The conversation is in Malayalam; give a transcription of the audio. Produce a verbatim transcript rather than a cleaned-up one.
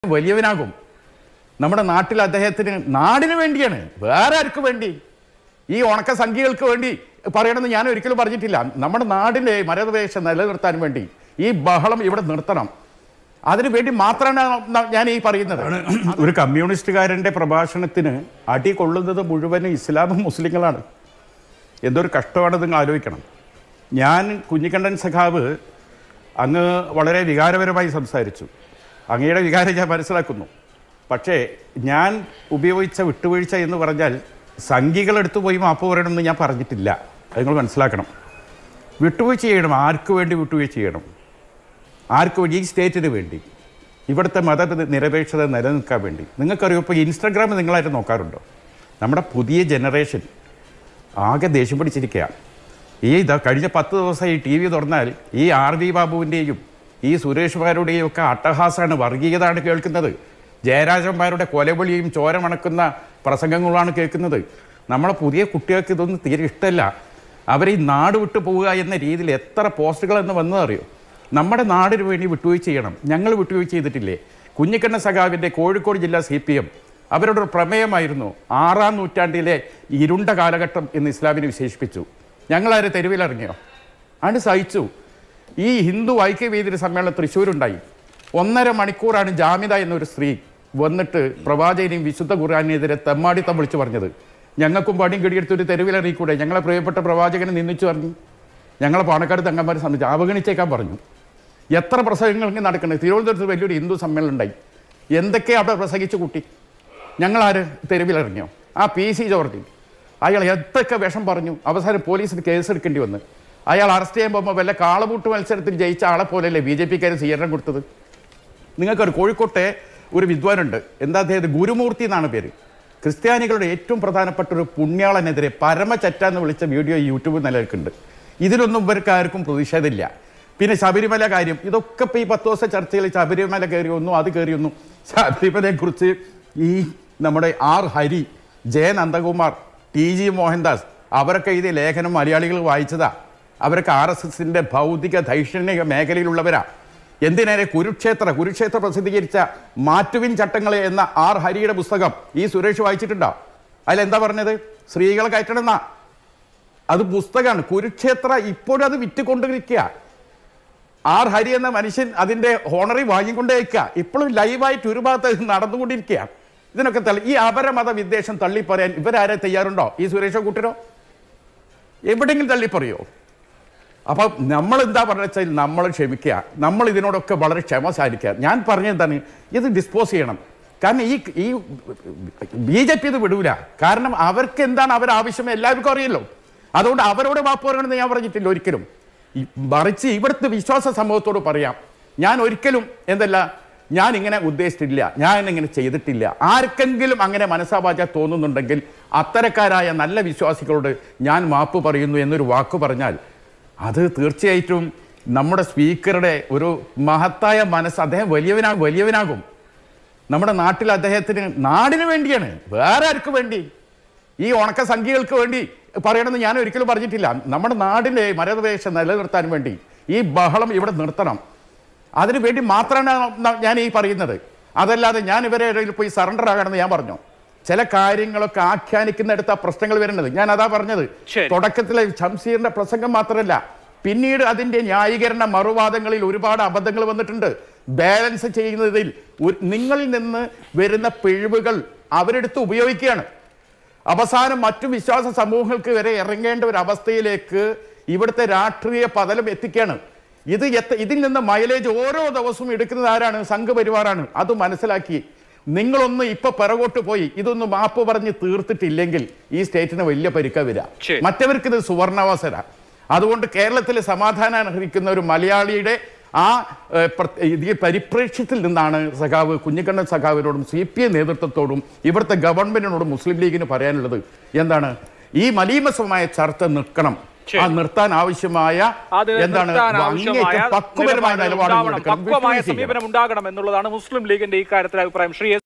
വലിയവനാകും. നമ്മുടെ നാട്ടിൽ അദ്ദേഹത്തിന് നാടിന് വേണ്ടിയാണ്, വേറെ ആർക്ക് വേണ്ടി? ഈ ഉണക്ക സംഖ്യകൾക്ക് വേണ്ടി പറയണമെന്ന് ഞാൻ ഒരിക്കലും പറഞ്ഞിട്ടില്ല. നമ്മുടെ നാടിൻ്റെ മരനിരപേക്ഷ നിലനിർത്താൻ വേണ്ടി ഈ ബഹളം ഇവിടെ നിർത്തണം. അതിനു വേണ്ടി മാത്രമാണ് ഞാൻ ഈ പറയുന്നത്. ഒരു കമ്മ്യൂണിസ്റ്റുകാരൻ്റെ പ്രഭാഷണത്തിന് അടി കൊള്ളുന്നത് മുഴുവനും ഇസ്ലാമും മുസ്ലിങ്ങളാണ്. എന്തൊരു കഷ്ടമാണ് നിങ്ങൾ ആലോചിക്കണം. ഞാൻ കുഞ്ഞിക്കണ്ണൻ സഖാവ് അങ്ങ് വളരെ വികാരപരമായി സംസാരിച്ചു. അങ്ങയുടെ വികാരം ഞാൻ മനസ്സിലാക്കുന്നു. പക്ഷേ ഞാൻ ഉപയോഗിച്ച വിട്ടുവീഴ്ച എന്ന് പറഞ്ഞാൽ സംഖ്യകളെടുത്ത് പോയി മാപ്പ് പറയണമെന്ന് ഞാൻ പറഞ്ഞിട്ടില്ല. അത് നിങ്ങൾ മനസ്സിലാക്കണം. വിട്ടുവീഴ്ച ചെയ്യണം. ആർക്ക് വേണ്ടി വിട്ടുവീഴ്ച ചെയ്യണം? ആർക്ക് വേണ്ടി? ഈ സ്റ്റേറ്റിന് വേണ്ടി, ഇവിടുത്തെ മത നിരപേക്ഷത നിലനിൽക്കാൻ വേണ്ടി. നിങ്ങൾക്കറിയാം, ഇപ്പോൾ ഇൻസ്റ്റാഗ്രാം നിങ്ങളായിട്ട് നോക്കാറുണ്ടോ? നമ്മുടെ പുതിയ ജനറേഷൻ ആകെ ദേഷ്യം പിടിച്ചിരിക്കുകയാണ്. ഈ ഇതാ കഴിഞ്ഞ പത്ത് ദിവസമായി ടി വി തുറന്നാൽ ഈ ആർ വി ബാബുവിൻ്റെയും ഈ സുരേഷ്മാരുടെയും ഒക്കെ അട്ടഹാസമാണ്, വർഗീയതയാണ് കേൾക്കുന്നത്. ജയരാജന്മാരുടെ കൊലവിളിയും ചോരമണക്കുന്ന പ്രസംഗങ്ങളാണ് കേൾക്കുന്നത്. നമ്മളെ പുതിയ കുട്ടികൾക്ക് ഇതൊന്നും തീരെ ഇഷ്ടമല്ല. അവർ ഈ നാട് വിട്ടു പോവുക എന്ന രീതിയിൽ എത്ര പോസ്റ്റുകളെന്ന് വന്നതറിയോ? നമ്മുടെ നാടിന് വേണ്ടി വിട്ടുവീഴ്ച ചെയ്യണം. ഞങ്ങൾ വിട്ടുവീഴ്ച ചെയ്തിട്ടില്ലേ? കുഞ്ഞിക്കണ്ണ സഖാവിൻ്റെ കോഴിക്കോട് ജില്ലാ സി പി എം അവരുടെ ഒരു പ്രമേയമായിരുന്നു ആറാം നൂറ്റാണ്ടിലെ ഇരുണ്ട കാലഘട്ടം എന്ന് ഇസ്ലാമിനെ വിശേഷിപ്പിച്ചു. ഞങ്ങളാര് തെരുവിലിറങ്ങിയോ? ആണ് സഹിച്ചു. ഈ ഹിന്ദു ഐക്യവേദി സമ്മേളനം തൃശ്ശൂരുണ്ടായി. ഒന്നര മണിക്കൂറാണ് ജാമിദ എന്നൊരു സ്ത്രീ വന്നിട്ട് പ്രവാചകനെയും വിശുദ്ധ ഖുർആനെതിരെ തെമ്മാടിത്തം വിളിച്ചു പറഞ്ഞത്. ഞങ്ങൾക്കും പണിയും കെടിയെടുത്തൊരു തെരുവിലിറങ്ങിക്കൂടെ? ഞങ്ങളെ പ്രിയപ്പെട്ട പ്രവാചകനെ നിന്ദിച്ചു പറഞ്ഞു. ഞങ്ങളെ പാണക്കാട് തങ്ങന്മാരെ സംബന്ധിച്ച് അവഗണിച്ചേക്കാൻ പറഞ്ഞു. എത്ര പ്രസംഗങ്ങൾ നടക്കുന്നത്? തിരുവനന്തപുരത്ത് വലിയൊരു ഹിന്ദു സമ്മേളനം ഉണ്ടായി. എന്തൊക്കെ അവിടെ പ്രസംഗിച്ചു കൂട്ടി? ഞങ്ങളാര് തെരുവിലിറങ്ങിയോ? ആ പി സി ജോർജ് അയാൾ എന്തൊക്കെ വിഷം പറഞ്ഞു. അവസാനം പോലീസിന് കേസെടുക്കേണ്ടി വന്ന് അയാൾ അറസ്റ്റ് ചെയ്യാൻ പോകുമ്പോൾ വല്ല കാളപൂട്ട് മത്സരത്തിൽ ജയിച്ച ആളെ പോലെയല്ലേ ബി ജെ പിക്കാർ സ്വീകരണം കൊടുത്തത്? നിങ്ങൾക്കൊരു കോഴിക്കോട്ടെ ഒരു വിദ്വാനുണ്ട്, എന്താ അദ്ദേഹത്തെ ഗുരുമൂർത്തി എന്നാണ് പേര്. ക്രിസ്ത്യാനികളുടെ ഏറ്റവും പ്രധാനപ്പെട്ട ഒരു പുണ്യാളനെതിരെ പരമചറ്റ എന്ന് വിളിച്ച വീഡിയോ യൂട്യൂബിൽ നിലനിൽക്കുന്നുണ്ട്. ഇതിലൊന്നും ഇവർക്ക് ആർക്കും പ്രതിഷേധമില്ല. പിന്നെ ശബരിമല കാര്യം, ഇതൊക്കെ ഇപ്പോൾ ഈ പത്ത് ദിവസം ചർച്ചയിൽ ശബരിമല കയറിയൊന്നും അത് കയറിയൊന്നും. ശബരിമലയെക്കുറിച്ച് ഈ നമ്മുടെ R Hari, J Nandakumar, T G Mohandas അവരൊക്കെ ഇത് ലേഖനം മലയാളികൾ വായിച്ചതാ. അവരൊക്കെ ആർ എസ് എസിൻ്റെ ഭൗതിക ദൈക്ഷണിക മേഖലയിലുള്ളവരാ. എന്തിനേറെ കുരുക്ഷേത്ര കുരുക്ഷേത്ര പ്രസിദ്ധീകരിച്ച മാറ്റുവിൻ ചട്ടങ്ങളെ എന്ന ആർ ഹരിയുടെ പുസ്തകം ഈ സുരേഷ് വായിച്ചിട്ടുണ്ടോ? അതിലെന്താ പറഞ്ഞത്? സ്ത്രീകളെ കയറ്റണമെന്നാ. അത് പുസ്തകമാണ്. കുരുക്ഷേത്ര ഇപ്പോഴും അത് വിറ്റുകൊണ്ടിരിക്കുക. ആർ ഹരി എന്ന മനുഷ്യൻ അതിൻ്റെ ഹോണറി വാങ്ങിക്കൊണ്ടേക്കുക. ഇപ്പോഴും ലൈവായിട്ട് ഒരു ഭാഗത്ത് നടന്നുകൊണ്ടിരിക്കുക. ഇതിനൊക്കെ തള്ളി ഈ അപരമത വിദ്വേഷം തള്ളി പറയാൻ ഇവരാരെ തയ്യാറുണ്ടോ? ഈ സുരേഷോ കൂട്ടരോ എവിടെയെങ്കിലും തള്ളിപ്പറയോ? അപ്പം നമ്മൾ എന്താ പറഞ്ഞു വെച്ചാൽ നമ്മൾ ക്ഷമിക്കുക. നമ്മൾ ഇതിനോടൊക്കെ വളരെ ക്ഷമ സാധിക്കുക. ഞാൻ പറഞ്ഞെന്താണ്, ഇത് ഡിസ്പോസ് ചെയ്യണം. കാരണം ഈ ഈ ബി ജെ പി ഇത് വിടൂല. കാരണം അവർക്ക് എന്താണ് അവരാവശ്യം എല്ലാവർക്കും അറിയല്ലോ. അതുകൊണ്ട് അവരോട് മാപ്പ് പറയണമെന്ന് ഞാൻ പറഞ്ഞിട്ടില്ല ഒരിക്കലും. മറിച്ച് ഇവിടുത്തെ വിശ്വാസ സമൂഹത്തോട് പറയാം, ഞാൻ ഒരിക്കലും എന്തല്ല ഞാൻ ഇങ്ങനെ ഉദ്ദേശിച്ചിട്ടില്ല, ഞാൻ ഇങ്ങനെ ചെയ്തിട്ടില്ല. ആർക്കെങ്കിലും അങ്ങനെ മനസ്സാവാച തോന്നുന്നുണ്ടെങ്കിൽ അത്തരക്കാരായ നല്ല വിശ്വാസികളോട് ഞാൻ മാപ്പ് പറയുന്നു എന്നൊരു വാക്ക് പറഞ്ഞാൽ അത് തീർച്ചയായിട്ടും നമ്മുടെ സ്പീക്കറുടെ ഒരു മഹത്തായ മനസ്സ്. അദ്ദേഹം വലിയവനാ വലിയവനാകും. നമ്മുടെ നാട്ടിൽ അദ്ദേഹത്തിന് നാടിന് വേണ്ടിയാണ്, വേറെ ആർക്ക് വേണ്ടി? ഈ ഉണക്ക സംഖ്യകൾക്ക് വേണ്ടി പറയണമെന്ന് ഞാൻ ഒരിക്കലും പറഞ്ഞിട്ടില്ല. നമ്മുടെ നാടിൻ്റെ മരനിരപേക്ഷ നിലനിർത്താൻ വേണ്ടി ഈ ബഹളം ഇവിടെ നിർത്തണം. അതിനു വേണ്ടി മാത്രമാണ് ഞാൻ ഈ പറയുന്നത്. അതല്ലാതെ ഞാൻ ഇവരെ ഇടയിൽ പോയി സറണ്ടർ ആകണമെന്ന് ഞാൻ പറഞ്ഞു. ചില കാര്യങ്ങളൊക്കെ ആഖ്യാനിക്കുന്നിടത്ത് ആ പ്രശ്നങ്ങൾ വരുന്നത്. ഞാൻ അതാ പറഞ്ഞത്. തുടക്കത്തിലെ ഷംസീറിന്റെ പ്രസംഗം മാത്രമല്ല, പിന്നീട് അതിൻ്റെ ന്യായീകരണ മറുവാദങ്ങളിൽ ഒരുപാട് അബദ്ധങ്ങൾ വന്നിട്ടുണ്ട്. ബാലൻസ് ചെയ്യുന്നതിൽ നിങ്ങളിൽ നിന്ന് വരുന്ന പിഴവുകൾ അവരെടുത്ത് ഉപയോഗിക്കുകയാണ്. അവസാനം മറ്റു വിശ്വാസ സമൂഹങ്ങൾക്ക് വരെ ഇറങ്ങേണ്ട ഒരു അവസ്ഥയിലേക്ക് ഇവിടുത്തെ രാഷ്ട്രീയ പതലം എത്തിക്കുകയാണ്. ഇത് എത്ത ഇതിൽ നിന്ന് മൈലേജ് ഓരോ ദിവസവും എടുക്കുന്നത് ആരാണ്? സംഘപരിവാറാണ്. അത് മനസ്സിലാക്കി നിങ്ങളൊന്ന് ഇപ്പൊ പിറകോട്ട് പോയി ഇതൊന്ന് മാപ്പ് പറഞ്ഞ് തീർത്തിട്ടില്ലെങ്കിൽ ഈ സ്റ്റേറ്റിന് വലിയ പരിക്ക വരിക. മറ്റവർക്ക് ഇത് സുവർണാവസര. അതുകൊണ്ട് കേരളത്തിൽ സമാധാനം അർഹിക്കുന്ന ഒരു മലയാളിയുടെ ആ ഈ പരിപ്രേക്ഷ്യത്തിൽ നിന്നാണ് സഖാവ് കുഞ്ഞിക്കണ്ണൻ സഖാവിനോടും സി പി എം നേതൃത്വത്തോടും ഇവിടുത്തെ ഗവൺമെന്റിനോടും മുസ്ലിം ലീഗിന് പറയാനുള്ളത് എന്താണ്? ഈ മലീമസമായ ചർച്ച നിൽക്കണം. ആ നിർത്താൻ ആവശ്യമായ എന്താണ് പക്വപരമായ നിലപാടുകൾ പക്വമായ സമീപനം ഉണ്ടാകണം എന്നുള്ളതാണ് മുസ്ലിം ലീഗിന്റെ ഈ കാര്യത്തിൽ അഭിപ്രായം. ശ്രീ